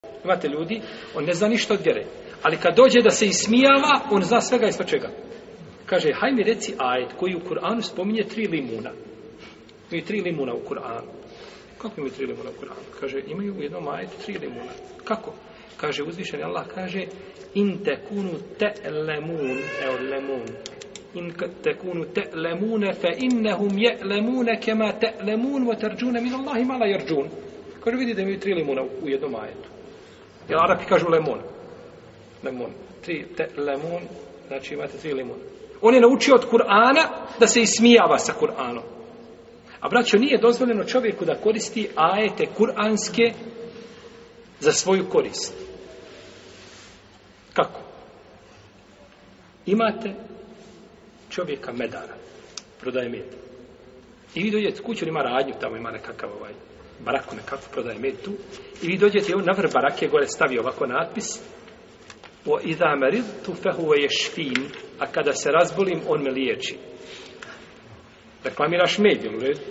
Imate ljudi, on ne zna ništa od vjere. Ali kad dođe da se ismijava, on zna svega i svačega. Kaže, haj mi reci ajet koji u Kur'anu spominje 3 limuna. Imaju 3 limuna u Kur'anu. Kako imaju 3 limuna u Kur'anu? Kaže, imaju u jednom ajetu 3 limuna. Kako? Kaže, uzvišeni Allah kaže, in tekunu te'lemun, lemun. In tekunu te'lemune, fe innehum je'lemune kema te'lemun, wa tarđune min Allahi ma la jarđun. Kaže, vidi da imaju 3 limuna u jednom ajetu. Jer Arapi kažu lemon. Lemon. 3 te'lemun, znači imate 3 limuna. On je naučio od Kur'ana da se ismijava sa Kur'anom. A braćo, nije dozvoljeno čovjeku da koristi ajete kur'anske za svoju korist. Kako? Imate čovjeka medara, prodaje med. I vi dođete kuću, ima radnju, tamo ima nekakav baraku nekakvu, prodaje med tu. I vi dođete na vrh barake, gore stavi ovako natpis وَإِذَا مَرِضْتُ فَهُوَ يَشْفِينِ, a kada se razbolim, on me liječi. Reklamiraš med, jel u redu?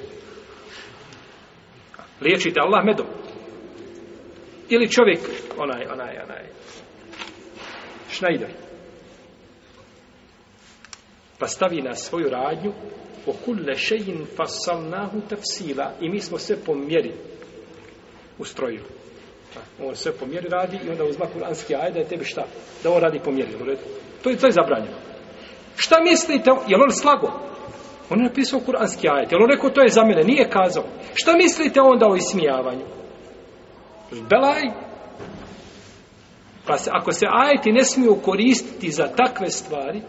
Liječite Allah medom. Ili čovjek, onaj Schneider, pa stavi na svoju radnju وَكُلَّ شَيْءٍ فَصَّلْنَاهُ تَفْسِيلًا, i mi smo sve po mjeri ustrojili. On sve po mjeri radi i onda uzma kuranski ajet da je tebi šta? Da on radi po mjeri. To je zabranjeno. Šta mislite? Jel on slago? On je napisao kuranski ajet. Jel on rekao to je za mene? Nije kazao. Šta mislite onda o ismijavanju? Belaj. Pa ako se ajeti ne smiju koristiti za takve stvari,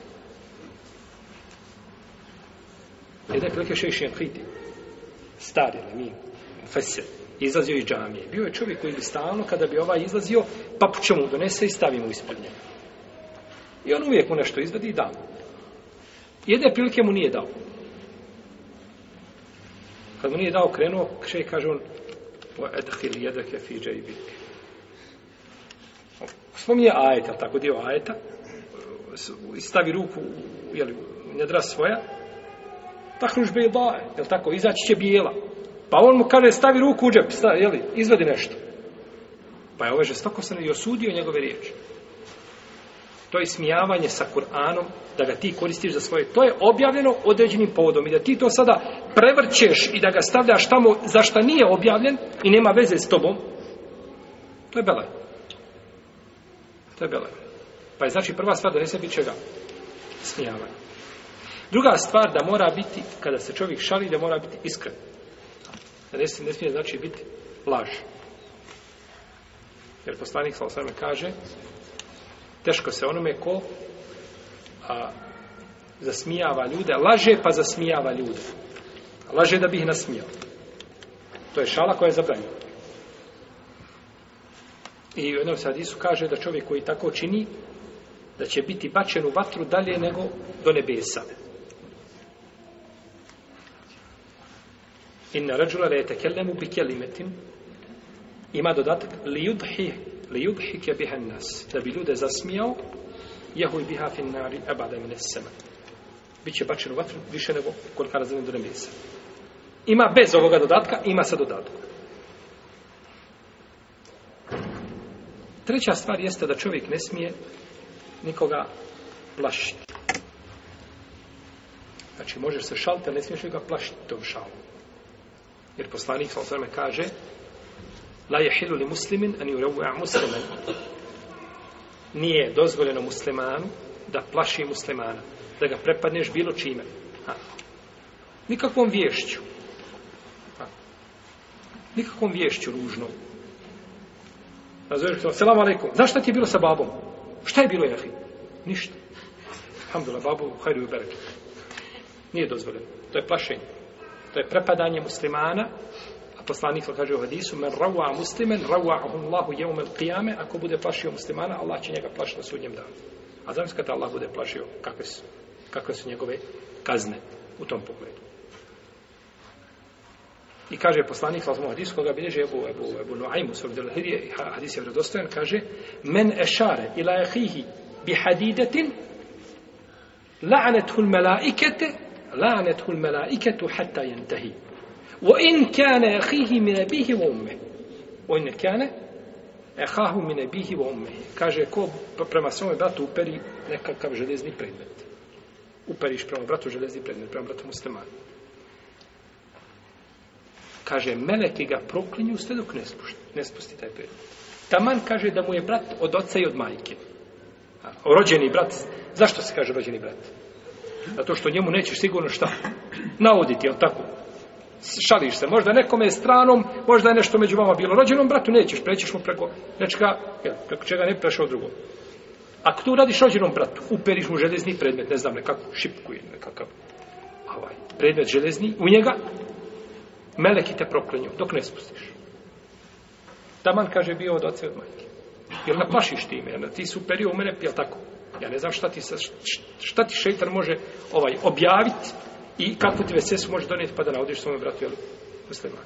jedan prilike šeišen Hiti, stari lemin, feser, izlazio iz džamije. Bio je čovjek koji bi stalno, kada bi ovaj izlazio, papuče mu donese i stavi mu ispred njega. I on uvijek mu nešto izvadi i da mu. Jedne prilike mu nije dao. Kad mu nije dao, krenuo, kaže on, وَأَدْخِلْ يَدَكَ فِي جَيْبِكَ. Spominje ajeta, tako dio ajeta, stavi ruku u njedra svoja, tahruž bejdae, jel tako, izaći će bijela. Pa on mu kaže, stavi ruku u džep, izvadi nešto. Pa je ovaj žestokostan i osudio njegove riječi. To je ismijavanje sa Kur'anom, da ga ti koristiš za svoje. To je objavljeno određenim povodom i da ti to sada prevrćeš i da ga stavljaš tamo za šta nije objavljen i nema veze s tobom, to je belaj. To je belaj. Pa je znači prva stvar da ne se biti čega? Smijavanje. Druga stvar da mora biti, kada se čovjek šali, da mora biti iskren. Da ne smije znači biti laž. Jer poslanik sallallahu alejhi ve sellem kaže, teško se onome ko zasmijava ljude, laže pa zasmijava ljude. Laže da bi ih nasmijao. To je šala koja je zabranjena. I u jednom hadisu kaže da čovjek koji tako čini, da će biti bačen u vatru dalje nego do nebesa. Inna rajula la yatakalamu bi kalimatin, ima dodatak li yudhike biha an-nas, da bi ljude zasmijao, yahuj biha fi an-nari abada min as-sama. Biće bačen u vatru više nego koliko razine do nebesa. Ima bez ovoga dodatka, ima sa dodatkom. Treća stvar jeste da čovjek ne smije nikoga plašiti. Znači, možeš se šaliti, ali ne smiješ ga plašiti tom šalom. Jer poslanik sallallahu alejhi ve sellem kaže: la yahilu li muslimin an yurawwa musliman. Nije dozvoljeno muslimanu da plaši muslimana, da ga prepadneš bilo čime. Nikakvom vješću. Nikakvom vješću ružnom. Razumiješ, selam alejkum. Znaš šta ti je bilo sa babom? Šta je bilo, jahi? Ništa. Alhamdulillah, babu, hajru i bereket. Nije dozvoljeno. To je plašenje. To je prepadanje muslimana, a poslanik kaže u hadisu: men rawa musliman rawa'ahu Allahu yawm al-qiyame, ako bude plašio muslimana, Allah će njega plašiti na sudnjem danu. A zamislite kada Allah bude plašio, kakve su njegove kazne u tom pogledu. I kaže poslanik sallallahu alejhi ve sellem, koga bilježi Ebu Nuaym u Hilje, hadis je vjerodostojan, kaže: men ešare ila akhihi bi hadidatin la'anathu al-mala'ikatu hatta yantahi. وإن كان أخيه من أبيه وأمه وإن كان ehahu min abihi wa ummihi. Kaže, ko prema svome bratu uperi nekakav željezni predmet. Uperiš prema bratu željezni predmet, prema bratu muslimanu. Kaže, meleki ga proklinju sve dok ne spusti taj predmet. Taman kaže da mu je brat od oca i od majke. Rođeni brat. Zašto se kaže rođeni brat? Zato što njemu nećeš sigurno šta navoditi, jel tako? Šališ se, možda nekome je stranom, možda je nešto među vama bilo. Rođenom bratu nećeš, prećeš mu preko nečega, preko čega ne bi prešao drugom. Ako tu radiš rođenom bratu, uperiš mu željezni predmet, ne znam, nekakvu šipku ili nekakav predmet željezni, u njega meleki te proklinju, dok ne spustiš. Taman, kaže, bio od oca i od majke. Jel naplašiš time, jel ti si uperio u mene, jel tako? Ja ne znam šta ti šeitan može objaviti i kakvu ti vesesu može donijeti pa da navodiš svome bratu, jel, muslimanu.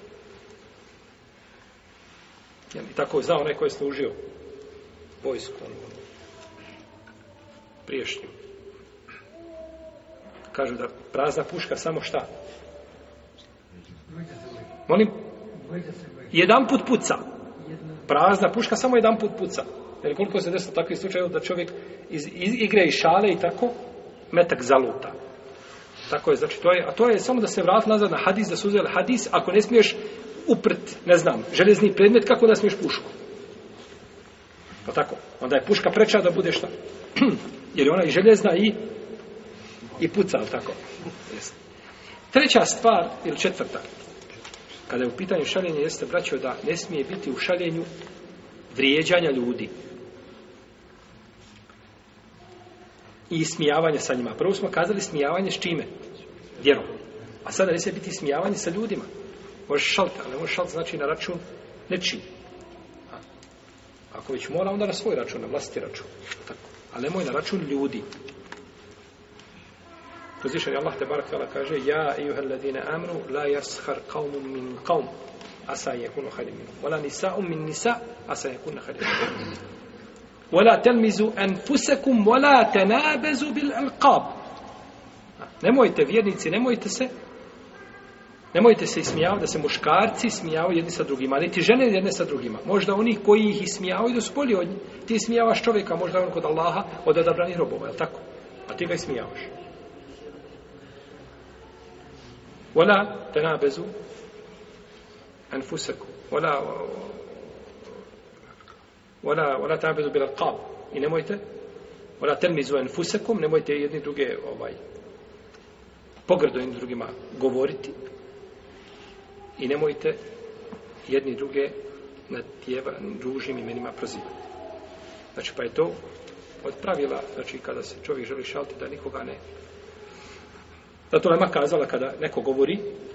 I tako zna onaj koji je služio vojsku, priješnju. Kažu da prazna puška samo šta? Molim? Jedan put puca. Prazna puška samo jedan put puca. Jer koliko se desilo takvih slučajeva da čovjek iz igre i šale i tako metak zaluta. Tako je, znači to je samo da se vrati nazad na hadis, da su uzeli hadis, ako ne smiješ uprt, ne znam, željezni predmet, kako da smiješ pušku? Pa tako, onda je puška preča da bude šta? Jer je ona i željezna i puca, tako. Treća stvar, ili četvrta, kada je u pitanju šaljenja, jeste, braćo, da ne smije biti u šaljenju vrijeđanja ljudi i ismijavanje sa njima. Prvo smo kazali smijavanje s čime? Vjerom. A sada ne smije biti smijavanje sa ljudima. Možeš šaliti, ali ne možeš šaliti znači na račun nečiji. Ako već mora, onda na svoj račun, na vlastiti račun. Tako. Ali nemoj na račun ljudi. Uzvišeni Allah te barak tala kaže: Ja ejuhel ladine amnu la yashar qawmun min qawm asa yakunu khayran minhum wala nisa'un min nisa' asa yakunna khayran minhum wala talmizu anfusakum wala tanabazu bil alqab. Nemojte, vjernici, nemojte se ismijavati, da se muškarci ismijavaju jedni sa drugima, niti žene jedne sa drugima. Možda oni koji ih ismijavaju da su bolji od njih. Ti ismijavaš čovjeka, možda on kod Allaha od odabranih robova, je li tako? A ti ga ismijavaš. Wala tanabazu anfusakum wala tanabazu bil alqab. I nemojte wala talmizu anfusakum, nemojte jedni druge pogrdo jedni drugima govoriti i nemojte jedni druge na ružnim imenima prozivati. Znači, pa je to od pravila, znači kada se čovjek želi šaliti da nikoga ne. Zato Lema kazala kada neko govori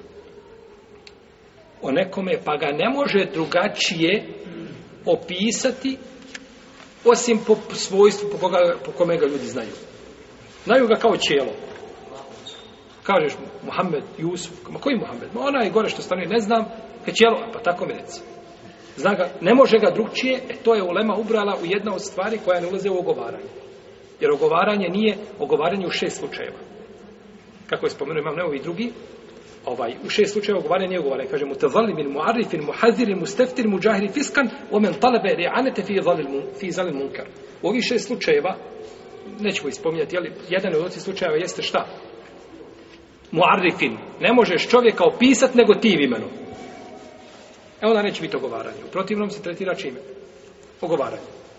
o nekome, pa ga ne može drugačije opisati osim po svojstvu po kome ga ljudi znaju. Znaju ga kao ćelo. Kažeš Muhammed, Jusuf, ma koji Muhammed? Ma onaj gore što stanuje, ne znam, ćelo, pa tako mi reci. Zna ga, ne može ga drugčije, to je ulema ubrala u jedna od stvari koja ne ulaze u ogovaranje. Jer ogovaranje nije ogovaranje u 6 slučajeva. Kako je spomenuo imam Neovi drugi, u 6 slučajeva ogovaranje nije ogovaranje. Kaže mutazalimin, muarifin, muhazirin, musteftir, muđahiri, fiskan, omen talabe ri'anete fi zalil munkar. U ovih 6 slučajeva, nećemo ih spominjati, ali jedan od ovih slučajeva jeste šta? Muarifin. Ne možeš čovjeka opisati nego ti imenom. Onda neće biti ogovaranje. U protivnom se tretira čime? Ogovaranje.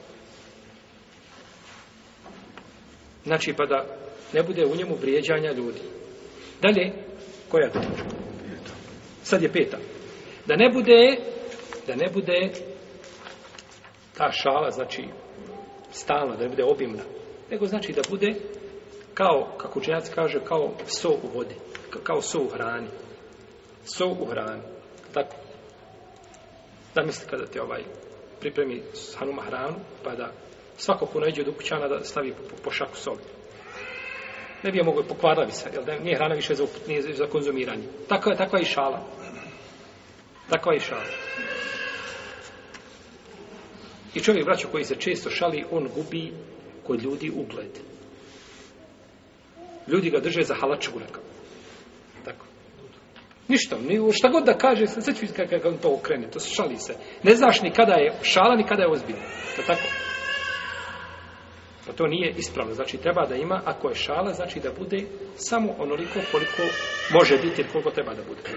Znači, pa da ne bude u njemu vrijeđanja ljudi. Dalje, koja je to točka? Sad je 5. Da ne bude ta šala, znači, stalna, da ne bude obimna. Nego znači da bude kao, kako učenjaci kaže, kao so u vodi. Kao so u hrani. So u hrani. Tako. Zamisli kada te pripremi hanuma hranu, pa da svako ko nađe do kućana da stavi po šaku soli. Ne bi je mogo, pokvarila bi se, jer nije hrana više nije za konzumiranje. Takva je i šala. Takva je i šala. I čovjek, braćo, koji se često šali, on gubi kod ljudi ugled. Ljudi ga drže za halaču nekako. Tako. Ništa, ni šta god da kaže, sve ću kako on to okrene, to se šali se. Ne znaš ni kada je šala, ni kada je ozbiljno. To tako? Pa to nije ispravno. Znači, treba da ima, ako je šala, znači da bude samo onoliko koliko može biti, koliko treba da bude.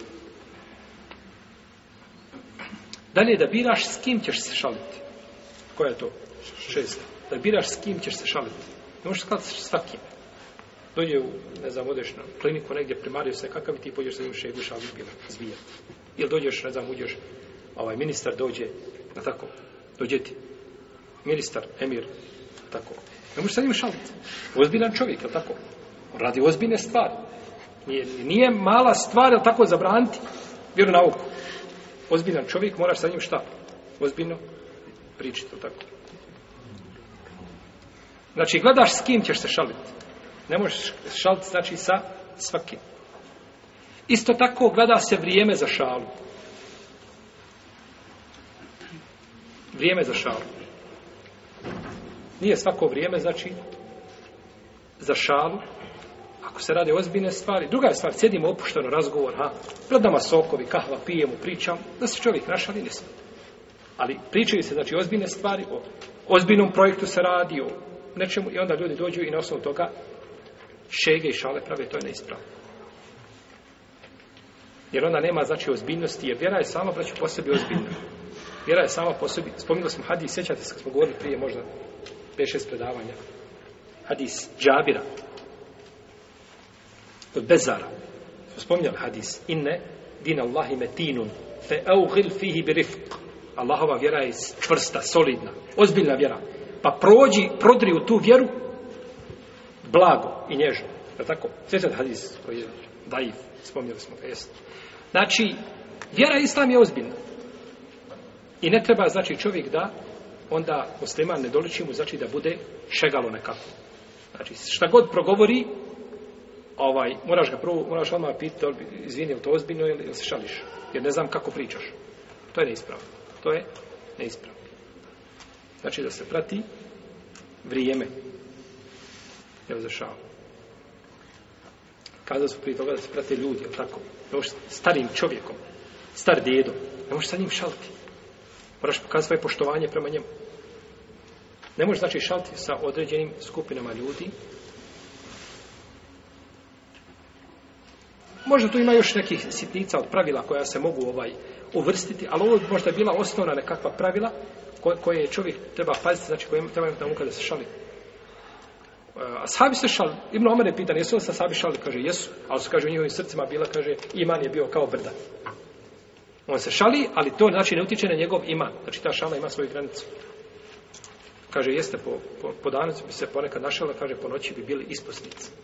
Dalje, da biraš s kim ćeš se šaliti. Koja je to? 6. Da biraš s kim ćeš se šaliti. Ne možeš skladati s svakim. Dođe u, ne znam, odeš na kliniku negdje, primario se, kakav ti pođeš sa njim šegu šalu zbija. Ili dođeš, ne znam, uđeš, ministar dođe, na tako, dođe ti. Ministar, emir, tako. Ne možeš sa njim šaliti. Ozbiljan čovjek, je tako? On radi ozbiljne stvari. Nije mala stvar, je tako, zabraniti vjeronauku. Ozbiljan čovjek, moraš sa njim šta? Ozbiljno pričati, tako. Znači, gledaš s kim ćeš se šaliti. Ne možeš šaliti, znači, sa svakim. Isto tako gleda se vrijeme za šalu. Vrijeme za šalu. Nije svako vrijeme, znači, za šalu. Ako se rade ozbiljne stvari. Druga je stvar, sjedimo opušteno, razgovor, pred nama sokovi, kahva, pijemo, pričam, da se čovjek našali, ne smije. Ali pričaju se, znači, ozbiljne stvari, o ozbiljnom projektu se radi, o nečemu, i onda ljudi dođu i na osnovu toga šege i šale prave, to je neispravno. Jer onda nema, znači, ozbiljnosti, jer vjera je sama, braću, po sebi ozbiljna. Vjera je sama po sebi, spominjali smo hadis, sjećate se kad smo govorili prije možda 5-6 predavanja, hadis Džabira, od Bezara, smo spominjali hadis, inne din Allahi metinun, fe eughil fihi birifq. Allahova vjera je čvrsta, solidna, ozbiljna vjera. Pa prodri u tu vjeru blago i nježno. Je tako? Sjećate hadis koji je daif, spominjali smo ga, jest. Znači, vjera islam je ozbiljna. I ne treba, znači, čovjek da onda musliman ne doliči mu, znači, da bude šegalo nekako. Znači, šta god progovori, moraš odmah pitati, izvini, je li to ozbiljno ili se šališ? Jer ne znam kako pričaš. To je neispravno. To je neispravno. Znači, da se prati vrijeme. Jel za šalu. Kazali su prije toga da se prate ljudi, jel tako? Ne možeš starim čovjekom, star djedom, ne možeš sa njim šaliti. Moraš pokazati svoje poštovanje prema njemu. Ne možeš, znači, šaliti sa određenim skupinama ljudi. Možda tu ima još nekih sitnica od pravila koja se mogu uvrstiti, ali ovo možda je bila osnovna nekakva pravila koje čovjek treba paziti, znači koje treba imati na umu kada se šali. Ashabi se šali. Ibn Omer je pitan, jesu li se ashabi šali? Kaže, jesu. Ali su, kaže, u njihovim srcima bila, kaže, iman je bio kao brda. On se šali, ali to, znači, ne utiče na njegov iman. Znači, ta šala ima svoju granicu. Kaže, jeste, po danu bi se ponekad našala, kaže, po noći bi bili isposnici.